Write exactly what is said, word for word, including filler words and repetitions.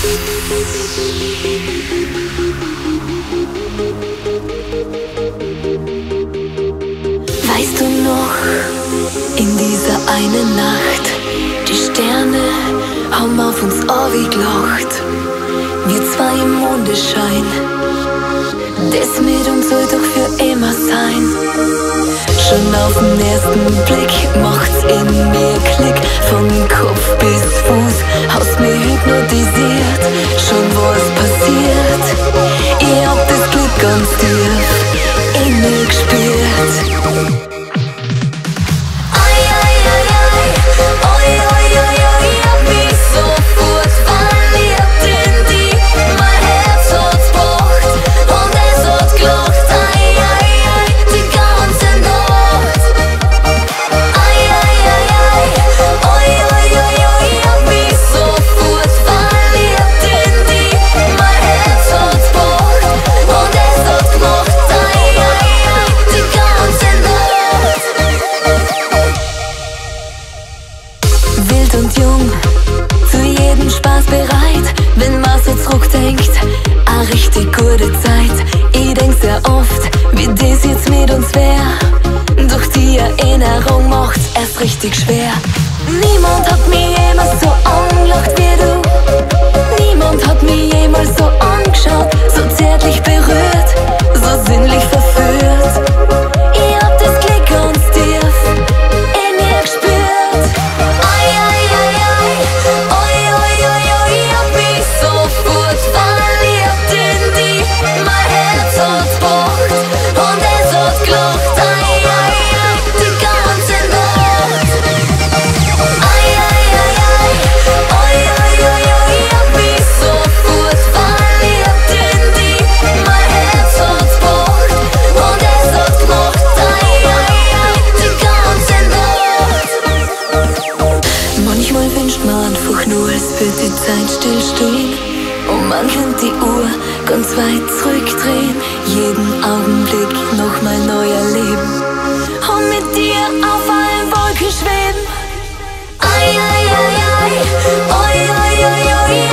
Weißt du noch, in dieser einen Nacht, die Sterne haben auf uns gelacht. Wir zwei im Mondenschein, das mit uns soll doch für immer sein. Schon auf den ersten Blick macht's in mir Klick. Von Kopf bis Fuß hast mich hypnotisiert. Schon was passiert, ich hab das Glück ganz tief in mir gespürt. Wild und jung, zu jedem Spaß bereit. Wenn man so zurückdenkt, a richtig gute Zeit. Ich denk sehr oft, wie das jetzt mit uns wär. Doch die Erinnerung macht's erst richtig schwer. Niemand hat mich jemals so angelacht wie du. Niemand hat mich jemals so angeschaut, so zärtlich berührt, so sinnlich verführt. Ich hab das Glück ganz tief in mir gespürt. Wird die Zeit stillstehen und man könnte die Uhr ganz weit zurückdrehen. Jeden Augenblick nochmal neu erleben und mit dir auf allen Wolken schweben. Ai, ai, ai, ai, oi, oi, oi, oi.